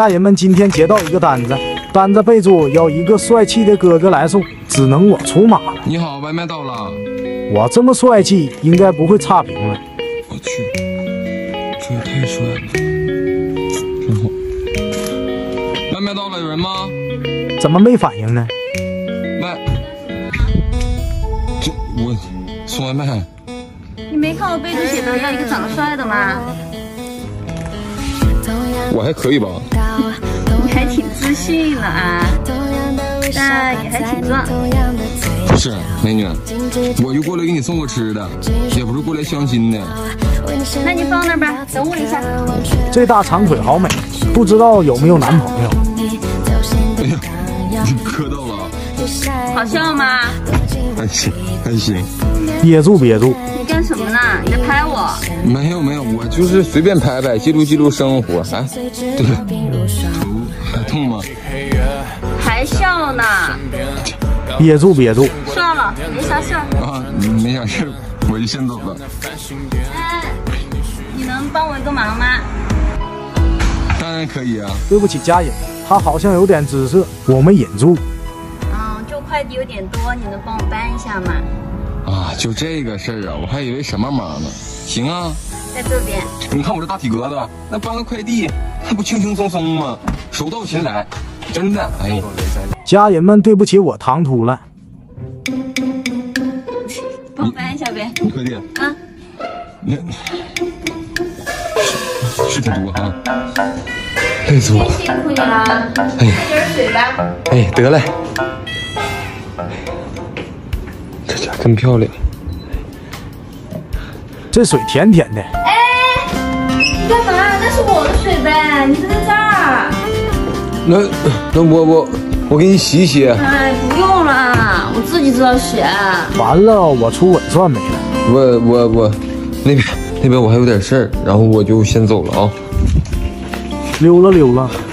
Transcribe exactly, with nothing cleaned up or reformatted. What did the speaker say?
大爷们今天接到一个单子，单子备注要一个帅气的哥哥来送，只能我出马了。 你好，外卖到了。 我这么帅气，应该不会差评了。 我去，这也太帅了，真好。外卖到了，有人吗？ 怎么没反应呢？ 外，这我送外卖。 你没看我备注写的要一个长得帅的吗？ 我还可以吧？ 你还挺自信了啊，但也还挺壮。 不是，美女，我就过来给你送个吃的，也不是过来相亲的。 那你放那儿吧，等我一下。 这大长腿好美，不知道有没有男朋友？ 哎呀，你磕到了。 好笑吗？ 还行，还行。 憋住，憋住。 你干什么呢？你在拍我？ 没有没有，我就是随便拍拍，记录记录生活。哎，对了，头还痛吗？ 还笑呢？ 憋住，憋住。 算了，没啥事儿。 啊，没啥事，我就先走了。 哎，你能帮我一个忙吗？ 当然可以啊。 对不起，家人，他好像有点姿色，我没引住。 嗯，就快递有点多，你能帮我搬一下吗？ 啊，就这个事儿啊，我还以为什么忙呢？行啊， 在这边。 你看我这大体格子，那搬个快递还不轻轻松松吗？手到擒来，真的。哎， 家人们，对不起，我唐突了。 帮我搬一下呗。 快递啊， 你是挺多哈，累死我了。 辛苦你了。 哎呀， 喝点水吧。 哎，得嘞。这家真漂亮。 这水甜甜的。 哎，你干嘛？那是我的水呗，你是在这儿。 那那我我我给你洗洗。 哎，不用了，我自己知道洗。 完了，我出稳算没了。 我我我，那边那边我还有点事儿，然后我就先走了啊。 溜了溜了。